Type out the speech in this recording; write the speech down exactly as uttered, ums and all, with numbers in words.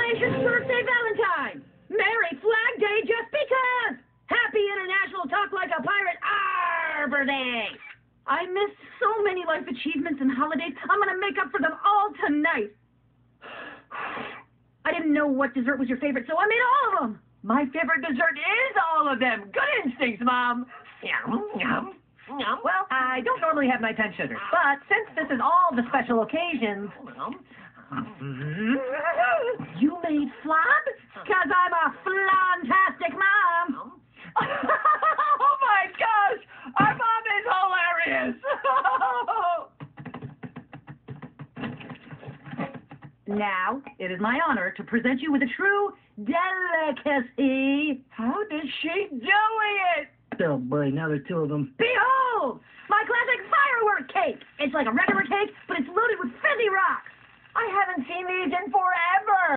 Congratulations, birthday Valentine! Merry Flag Day just because! Happy International Talk Like a Pirate Arbor Day! I missed so many life achievements and holidays. I'm gonna make up for them all tonight. I didn't know what dessert was your favorite, so I made all of them. My favorite dessert is all of them. Good instincts, Mom. Yum, yum, yum. Well, I don't normally have nighttime sugars, but since this is all the special occasions... You made flab? Because I'm a flantastic mom. Oh, my gosh! Our mom is hilarious! Now, it is my honor to present you with a true delicacy. How did she do it? Oh, boy, now there are two of them. Behold! My classic firework cake! It's like a regular cake, but it's loaded with fizzy rocks. I haven't seen these in forever.